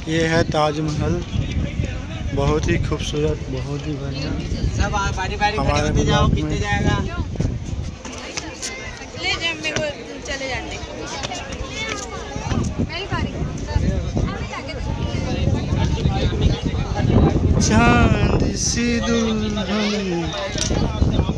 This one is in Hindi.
ये है ताजमहल, बहुत ही खूबसूरत, बहुत ही बढ़िया। सब बारी बारी हमारे खड़े जाओ, कितने जाएगा ले जाए मेरे को, चले जाते मेरी बारी। चांद सी दुल्हन